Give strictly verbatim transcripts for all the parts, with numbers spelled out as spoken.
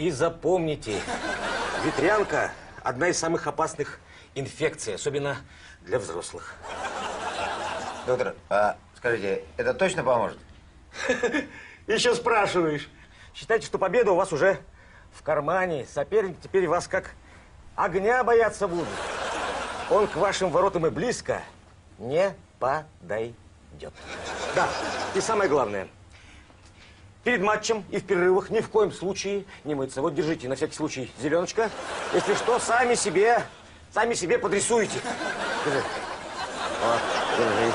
И запомните, ветрянка – одна из самых опасных инфекций, особенно для взрослых. Доктор, а скажите, это точно поможет? Еще спрашиваешь. Считайте, что победа у вас уже в кармане. Соперник теперь вас как огня бояться будет. Он к вашим воротам и близко не подойдет. Да, и самое главное. Перед матчем и в перерывах ни в коем случае не мыться. Вот держите на всякий случай зеленочка. Если что, сами себе, сами себе подрисуете. Держи. Вот, держи.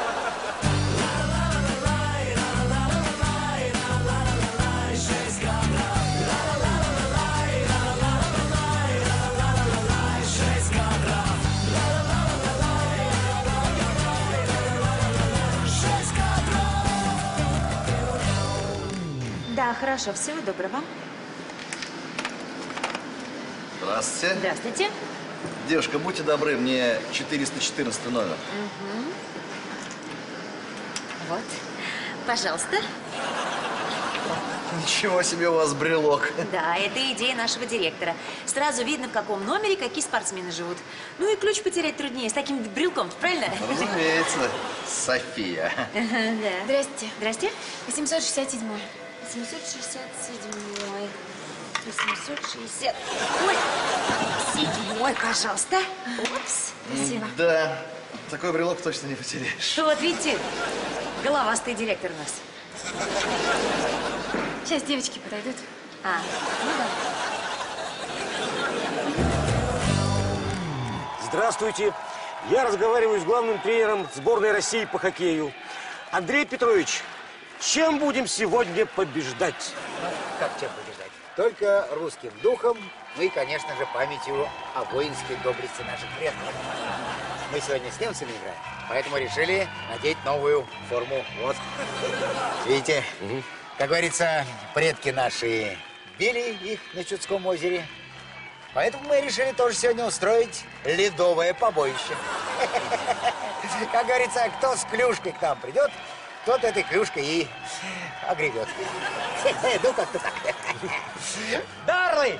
Да, хорошо. Всего доброго. Здравствуйте. Здравствуйте. Девушка, будьте добры, мне четыреста четырнадцатый номер. Угу. Вот. Пожалуйста. Ничего себе у вас брелок. Да, это идея нашего директора. Сразу видно, в каком номере какие спортсмены живут. Ну и ключ потерять труднее с таким брелком, правильно? Разумеется. София. Да. Здрасте. Здрасте. восемьсот шестьдесят седьмой. восемьсот шестьдесят седьмой. восемьсот шестьдесят. Ой, седьмой, пожалуйста. Упс. Спасибо. Да, такой брелок точно не потеряешь. Вот, видите, головастый директор у нас. Сейчас девочки подойдут. А, ну да. Здравствуйте. Я разговариваю с главным тренером сборной России по хоккею. Андрей Петрович, чем будем сегодня побеждать? Ну, как чем побеждать? Только русским духом, ну и, конечно же, памятью о воинской доблести наших предков. Мы сегодня с немцами играем, поэтому решили надеть новую форму. Вот. Видите, угу. Как говорится, предки наши били их на Чудском озере. Поэтому мы решили тоже сегодня устроить ледовое побоище. Как говорится, кто с клюшкой к нам придет, тот этой клюшкой и огребет. Ну, как-то так. Дарлы!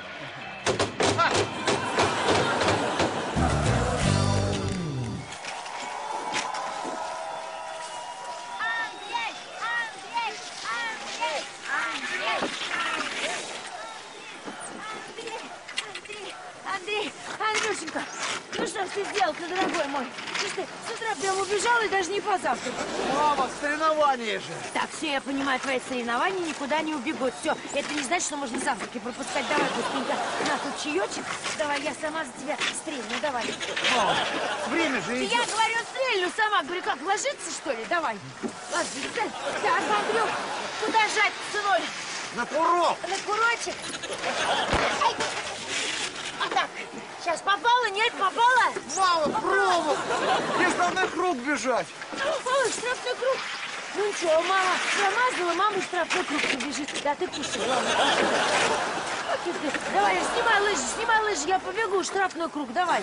Андрей, Андрюшенька, ну что ж ты сделал-то, дорогой мой? Ты что, с утра прям убежал и даже не позавтракал. Мама, соревнования же. Так, все, я понимаю, твои соревнования никуда не убегут. Все, это не значит, что можно завтраки пропускать. Давай быстренько на тут чаечек. Давай, я сама за тебя стрельну, давай. Мама, время же идет. Я говорю, стрельну сама. Говорю, как, ложиться, что ли? Давай. Ложиться. Так, Андрюх, куда жать, сынуль? На курок. На курочек. Ай. А так, сейчас попала, нет, попала? Мама, промах. Мне штрафной круг бежать. Ой, штрафной круг. Ну ничего, мама промазала, мама штрафной круг побежит. Да ты кушай, ладно. Давай, снимай лыжи, снимай лыжи, я побегу, штрафной круг, давай.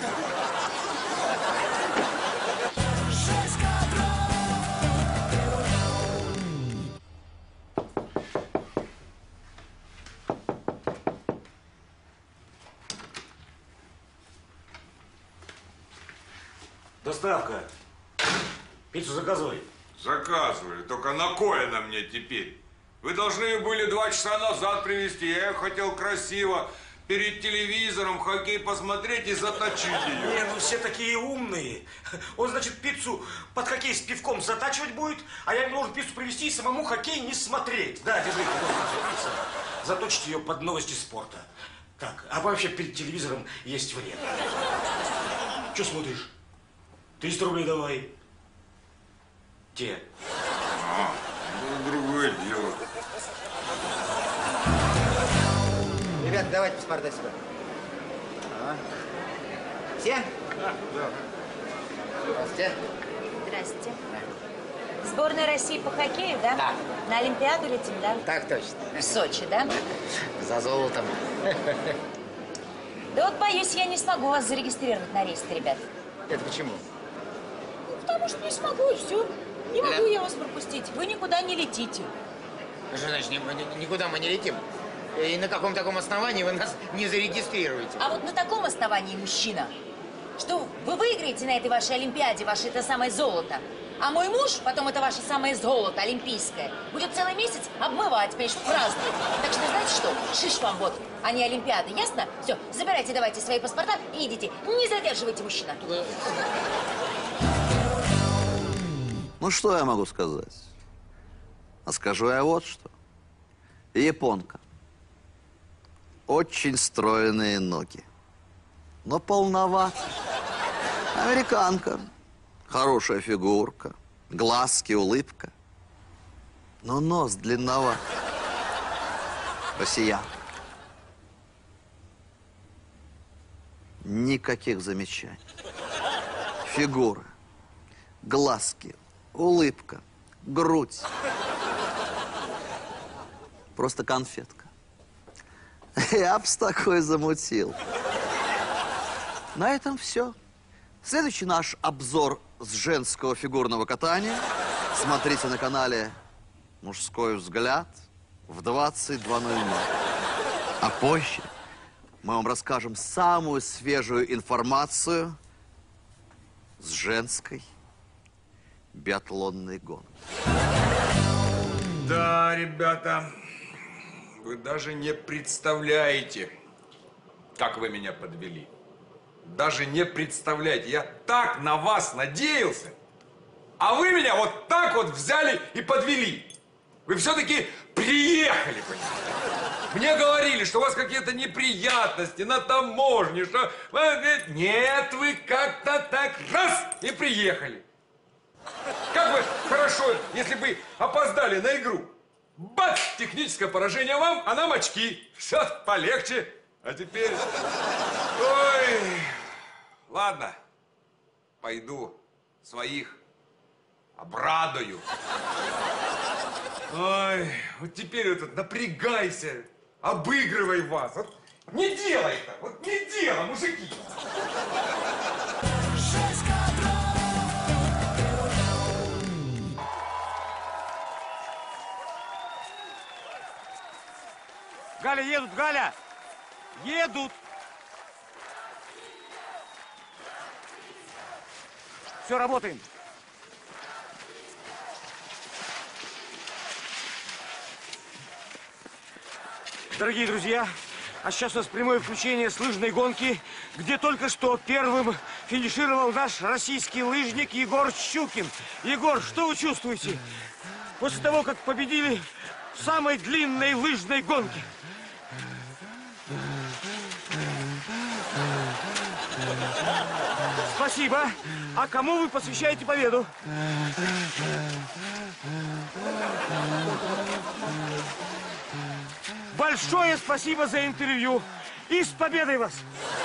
Доставка. Пиццу заказывай. Заказывали. Только на кое она мне теперь? Вы должны были два часа назад привезти. Я ее хотел красиво перед телевизором хоккей посмотреть и заточить ее. Не, ну все такие умные. Он, значит, пиццу под хоккей с пивком затачивать будет, а я должен пиццу привезти и самому хоккей не смотреть. Да, держи, пицца. Заточить ее под новости спорта. Так, а вообще перед телевизором есть время. Че смотришь? триста рублей давай. Те. А, ну, другое дело. Ребята, давайте паспорта сюда. А. Все? Да, да. Здравствуйте. Здрасте. Сборная России по хоккею, да? Да. На Олимпиаду летим, да? Так точно. В Сочи, да? За золотом. Да вот, боюсь, я не смогу вас зарегистрировать на рейс, ребят. Это почему? Потому что не смогу, и все. Не могу я вас пропустить. Вы никуда не летите. Что значит, ни- ни- никуда мы не летим? И на каком таком основании вы нас не зарегистрируете? А вот на таком основании, мужчина, что вы выиграете на этой вашей Олимпиаде ваше это самое золото, а мой муж, потом это ваше самое золото олимпийское, будет целый месяц обмывать, понимаешь, праздновать. Так что, знаете что, шиш вам вот, а не Олимпиады, ясно? Все, забирайте давайте свои паспорта и идите. Не задерживайте, мужчина. Ну, что я могу сказать? А скажу я вот что. Японка. Очень стройные ноги. Но полноват. Американка. Хорошая фигурка. Глазки, улыбка. Но нос длинноват. Россиянка. Никаких замечаний. Фигура. Глазки. Улыбка. Грудь. Просто конфетка. Я б с такой замутил. На этом все. Следующий наш обзор с женского фигурного катания смотрите на канале «Мужской взгляд» в двадцать два ноль ноль. А позже мы вам расскажем самую свежую информацию с женской биатлонной гонки. Да, ребята, вы даже не представляете, как вы меня подвели. Даже не представляете. Я так на вас надеялся, а вы меня вот так вот взяли и подвели. Вы все-таки приехали, понимаете? Мне говорили, что у вас какие-то неприятности на таможне, что... Нет, вы как-то так раз и приехали. Как бы хорошо, если бы опоздали на игру. Бац! Техническое поражение вам, а нам очки. Все полегче. А теперь... Ой... Ладно. Пойду своих обрадую. Ой, вот теперь вот напрягайся, обыгрывай вас. Вот не делай это, вот не делай, мужики. Галя, едут, Галя! Едут! Все, работаем. Дорогие друзья, а сейчас у нас прямое включение с лыжной гонки, где только что первым финишировал наш российский лыжник Егор Щукин. Егор, что вы чувствуете после того, как победили в самой длинной лыжной гонке? Спасибо. А кому вы посвящаете победу? Большое спасибо за интервью. И с победой вас!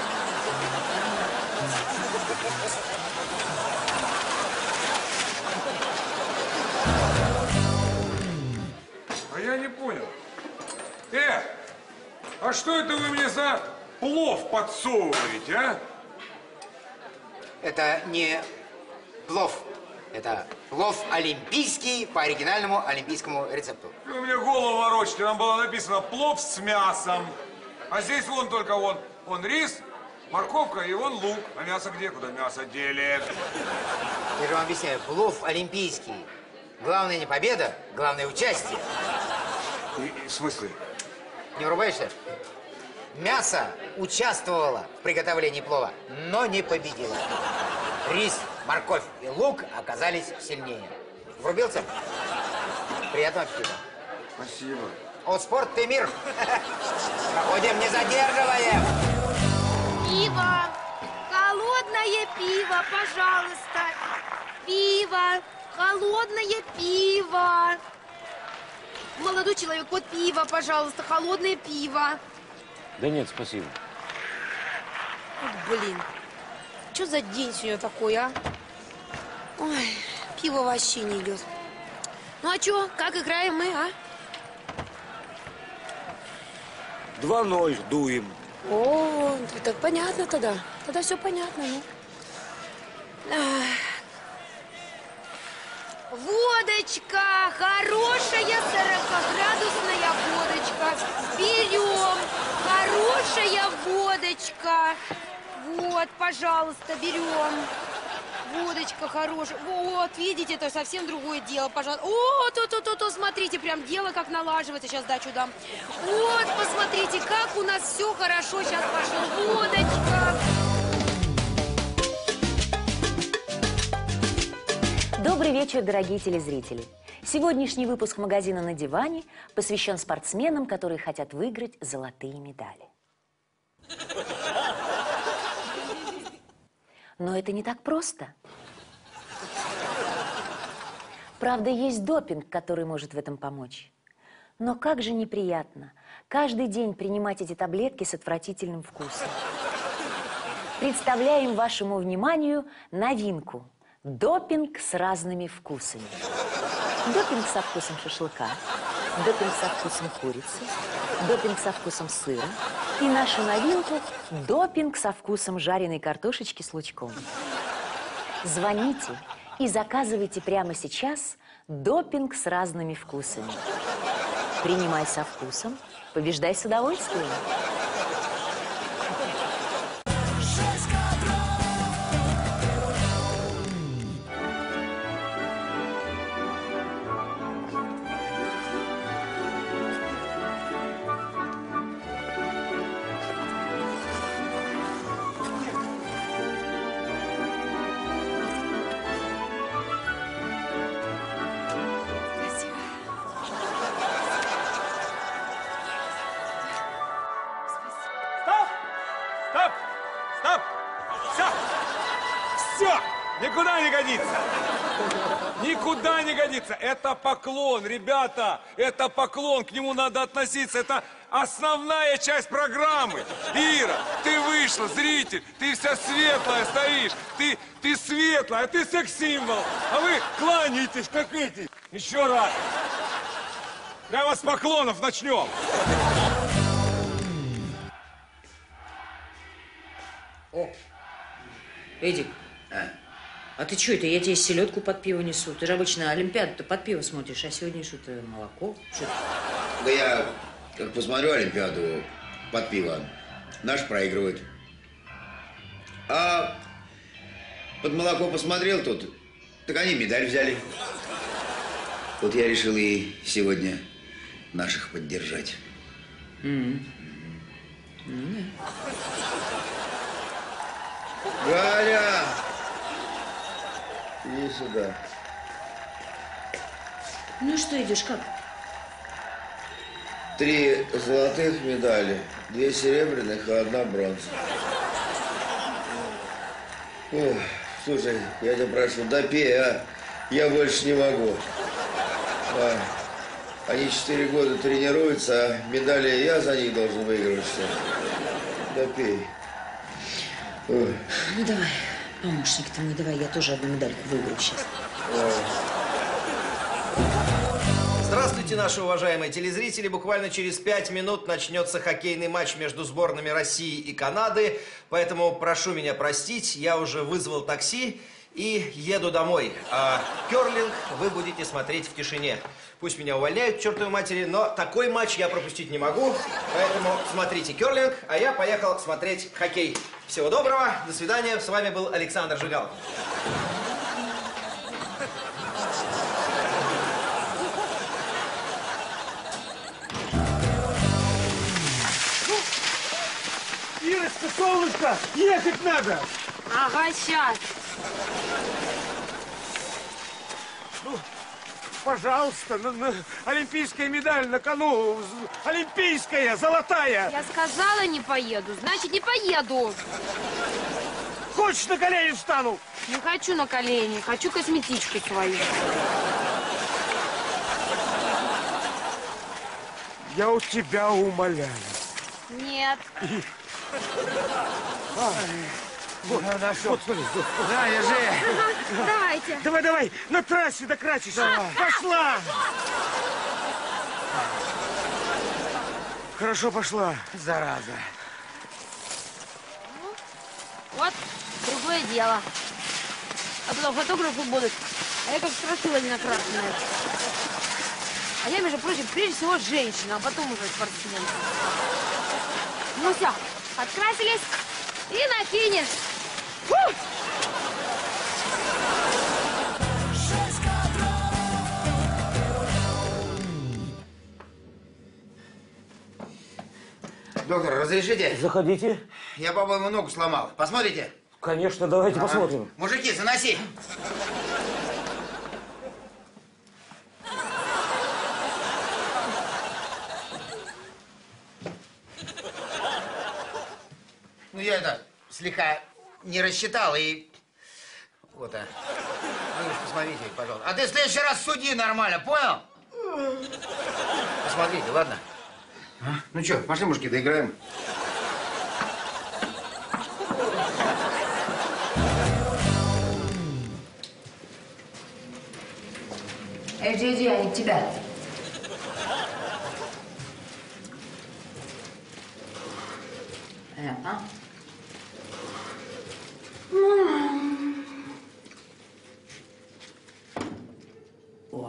А я не понял. Э, а что это вы мне за плов подсовываете, а? Это не плов. Это плов олимпийский по оригинальному олимпийскому рецепту. Вы мне голову ворочите. Там было написано плов с мясом. А здесь вон только вон, вон рис, морковка и вон лук. А мясо где? Куда мясо дели? Я же вам объясняю, плов олимпийский. Главное не победа, главное участие. И, и, в смысле? Не врубаешься? Мясо участвовало в приготовлении плова, но не победило. Рис, морковь и лук оказались сильнее. Врубился? Приятного аппетита. Спасибо. От спорт ты мир. Проходим, не задерживаем. Пиво! Холодное пиво, пожалуйста! Пиво! Холодное пиво! Молодой человек, вот пиво, пожалуйста, холодное пиво. Да нет, спасибо. Вот, блин, что за день сегодня такой, а? Ой, пиво вообще не идет. Ну а что, как играем мы, а? два ноль дуем. О, так понятно тогда. Тогда все понятно, ну. Ах. Водочка, хорошая сорокаградусная водочка. Берем. Хорошая водочка. Вот, пожалуйста, берем. Водочка хорошая. Вот, видите, это совсем другое дело, пожалуйста. О, то-то-то-то, смотрите, прям дело как налаживается. Сейчас дачу дам. Вот, посмотрите, как у нас все хорошо сейчас пошло. Водочка. Добрый вечер, дорогие телезрители. Сегодняшний выпуск магазина «На диване» посвящен спортсменам, которые хотят выиграть золотые медали. Но это не так просто. Правда, есть допинг, который может в этом помочь. Но как же неприятно каждый день принимать эти таблетки с отвратительным вкусом. Представляем вашему вниманию новинку. Допинг с разными вкусами. Допинг со вкусом шашлыка, допинг со вкусом курицы, допинг со вкусом сыра и нашу новинку – допинг со вкусом жареной картошечки с лучком. Звоните и заказывайте прямо сейчас допинг с разными вкусами. Принимай со вкусом, побеждай с удовольствием. Стоп! Стоп! Все! Все! Никуда не годится! Никуда не годится! Это поклон, ребята! Это поклон, к нему надо относиться. Это основная часть программы. Ира, ты вышла, зритель, ты вся светлая стоишь. Ты, ты светлая, ты секс-символ. А вы кланяетесь, как эти. Еще раз. Прямо с поклонов начнем. О, Эдик, а? а ты что это? Я тебе селедку под пиво несу. Ты же обычно Олимпиаду-то под пиво смотришь, а сегодня что-то молоко. Что да я, как посмотрю Олимпиаду под пиво, наш проигрывает. А под молоко посмотрел тут, так они медаль взяли. Вот я решил и сегодня наших поддержать. Mm-hmm. Mm-hmm. Галя! Иди сюда. Ну что, идешь, как? Три золотых медали, две серебряных и одна бронза. Ох, слушай, я тебя прошу, допей, а? Я больше не могу. А, они четыре года тренируются, а медали я за них должен выигрывать все. Допей. Ох. Ну давай, помощник ты мой, давай, я тоже одну медальку выиграю сейчас. Ой. Здравствуйте, наши уважаемые телезрители. Буквально через пять минут начнется хоккейный матч между сборными России и Канады. Поэтому прошу меня простить, я уже вызвал такси и еду домой. А керлинг вы будете смотреть в тишине. Пусть меня увольняют к чертовой матери, но такой матч я пропустить не могу. Поэтому смотрите керлинг, а я поехал смотреть хоккей. Всего доброго, до свидания. С вами был Александр Жигал. Ирочка, солнышко, ехать надо! Ага, сейчас. Ну, пожалуйста, ну, ну, олимпийская медаль на кону. Олимпийская, золотая. Я сказала, не поеду, значит, не поеду. Хочешь, на колени встану? Не хочу на колени, хочу косметичку свою. Я у тебя умоляю. Нет. А, вот, нашел. Вот, смотри, вот. Да, я же. Ага, давайте. Давай, давай, на трассе докрасишь. Пошла. Хорошо пошла, зараза. Вот, другое дело. А потом фотографы будут А я как страшила ненакрашенная. А я, между прочим, прежде всего женщина, а потом уже спортсмен. Ну все, подкрасились и накинешь. Фу! Доктор, разрешите? Заходите. Я, по-моему, ногу сломал. Посмотрите? Конечно, давайте Ага. посмотрим. Мужики, заноси. Ну, я это, слегка не рассчитал и... Вот, а. Ну, вы ж посмотрите, пожалуйста. А ты в следующий раз суди нормально, понял? Посмотрите, ладно? А? Ну что, пошли, мужики, доиграем. Иди, иди, они к тебя. Это. О.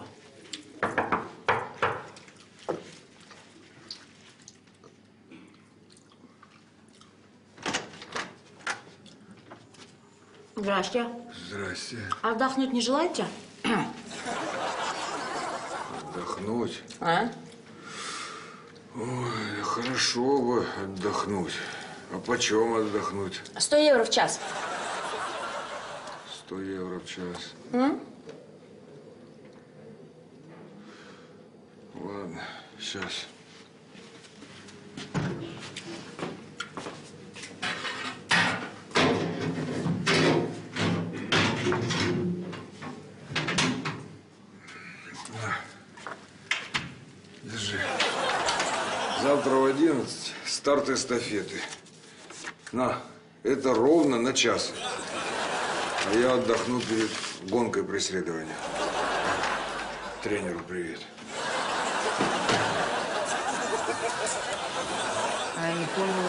Здрасте. Здрасте. Отдохнуть не желаете? Отдохнуть? А? Ой, хорошо бы отдохнуть. А почем отдохнуть? Сто евро в час. Сто евро в час. М? Ладно, сейчас. Держи. Завтра в одиннадцать старт эстафеты. На, это ровно на час. А я отдохну перед гонкой преследования. Тренеру привет. А я не поняла.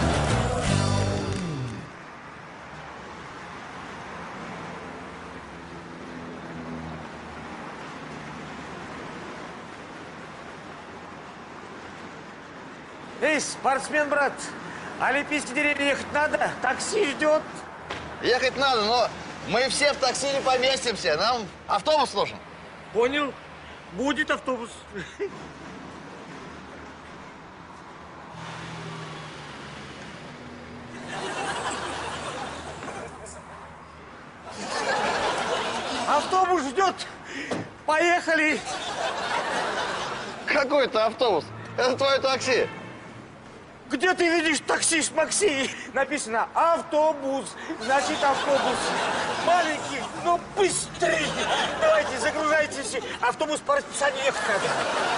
Эй, спортсмен, брат, олимпийские деревья ехать надо? Такси ждет. Ехать надо, но мы все в такси не поместимся. Нам автобус нужен. Понял. Будет автобус. Автобус ждет. Поехали. Какой это автобус? Это твое такси. Где ты видишь таксист Макси? Написано автобус, значит автобус. Маленький, но быстрее. Давайте, загружайтесь. Автобус по расписанию ехать надо.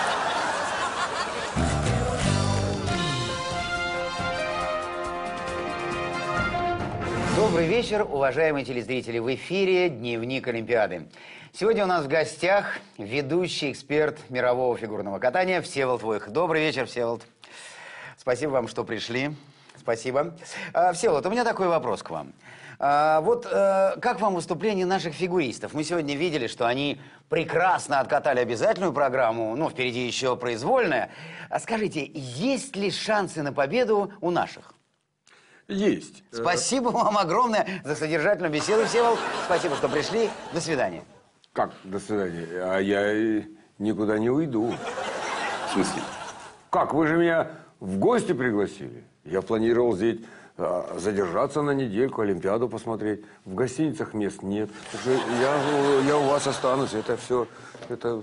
Добрый вечер, уважаемые телезрители. В эфире «Дневник Олимпиады». Сегодня у нас в гостях ведущий эксперт мирового фигурного катания Всеволод Войх. Добрый вечер, Всеволод. Спасибо вам, что пришли. Спасибо. А, Всеволод, у меня такой вопрос к вам. А, вот а, как вам выступление наших фигуристов? Мы сегодня видели, что они прекрасно откатали обязательную программу, ну, впереди еще произвольная. А скажите, есть ли шансы на победу у наших? Есть. Спасибо вам огромное за содержательную беседу, Всеволод. Спасибо, что пришли. До свидания. Как до свидания? А я никуда не уйду. В смысле? Как? Вы же меня в гости пригласили. Я планировал здесь а, задержаться на недельку, Олимпиаду посмотреть. В гостиницах мест нет. Так что я, ну, я у вас останусь. Это все... Это...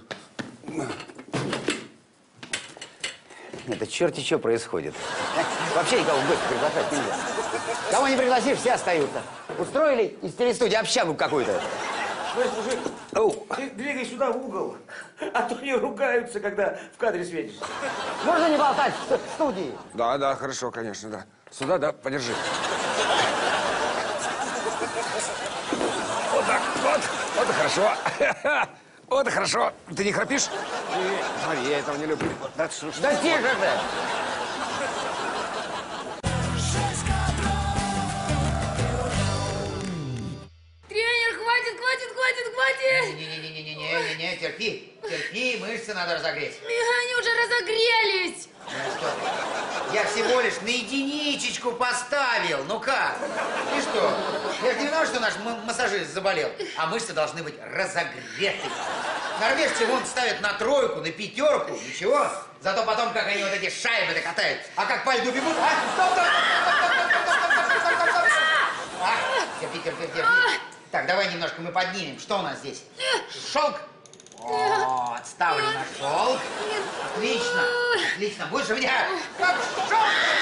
Это черти что происходит. Вообще никого в гости приглашать нельзя. Кого не пригласишь, все остаются. Устроили из телестудии общагу какую-то. Слышь, мужик, Оу. ты двигай сюда в угол, а то не ругаются, когда в кадре светишься. Можно не болтать в студии? Да, да, хорошо, конечно, да. Сюда, да, подержи. Вот так, вот, вот и хорошо. Вот и хорошо. Ты не храпишь? Смотри, я этого не люблю. Да, что ж Да тише же! Тренер, хватит, хватит, хватит, хватит! терпи, терпи, мышцы надо разогреть. Они уже разогрелись. Ну что ты? Я всего лишь на единичечку поставил. Ну как? И что? Я же не виноват, что наш массажист заболел. А мышцы должны быть разогреты. Норвежцы вон ставят на тройку, на пятерку. Ничего. Зато потом, как они вот эти шайбы-то катают. А как по льду бегут. А? Стоп, стоп, стоп, стоп, стоп, стоп, стоп, стоп. А, терпи, терпи, терпи. Так, давай немножко мы поднимем. Что у нас здесь? Шелк. Вот, ставлю на шелк. Отлично, отлично. Будешь у меня как шелк.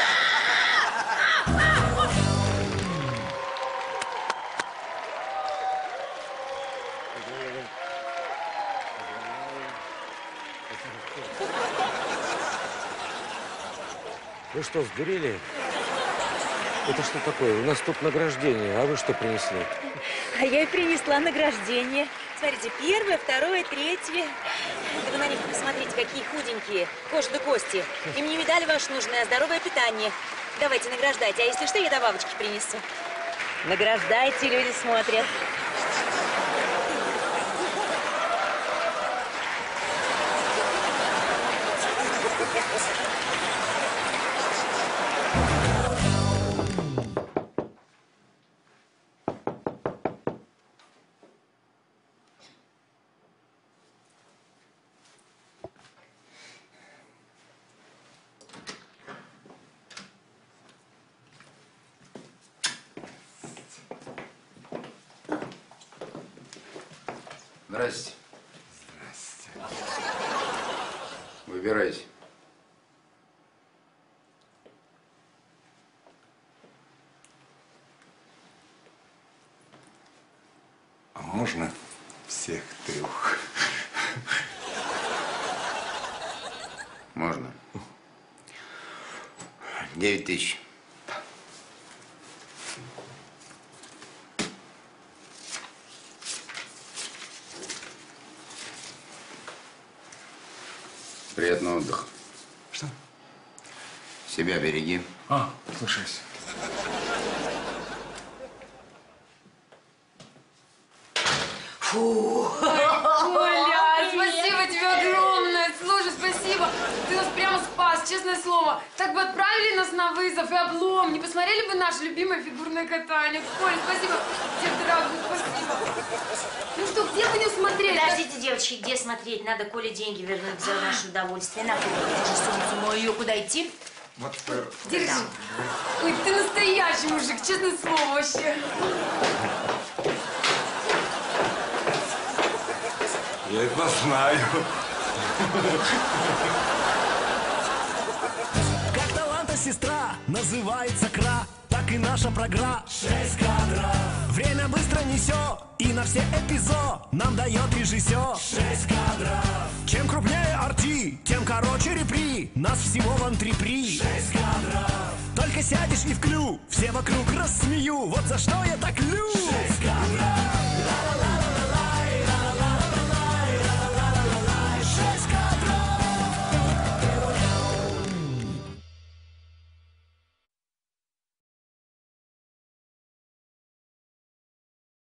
Вы что, сдурели? Это что такое? У нас тут награждение, а вы что принесли? А я и принесла награждение. Смотрите, первое, второе, третье. Да вы на них посмотрите, какие худенькие, кожа до кости. Им не медаль ваша нужная, а здоровое питание. Давайте, награждайте. А если что, я добавочки принесу. Награждайте, люди смотрят. Здрасте. Здрасте. Выбирайте. А можно всех трех? Можно. Девять тысяч. Приятного отдыха. Что? Себя береги. А, слушаюсь. Фу. Коля, спасибо тебе огромное. Слушай, спасибо. Ты нас прямо спас, честное слово. Так бы отправили нас на вызов и облом. Не посмотрели бы наше любимое фигурное катание. Коля, спасибо. Тебе, дорогой, спасибо. Ну что, где вы не смотрели? Подождите, девочки, где смотреть? Надо Коле деньги вернуть за наше удовольствие. На, держи сумку мою. Куда идти? Вот, Держи. Ой, ты настоящий мужик, честное слово вообще. я это знаю. Как таланта сестра называется Кра, так и наша программа шесть кадров. Время быстро несет, и на все эпизоды нам дает режиссер шесть кадров. Чем крупнее арти, тем короче репри. Нас всего вон три при шесть кадров. Только сядешь и вклю, все вокруг рассмею. Вот за что я так лю шесть кадров.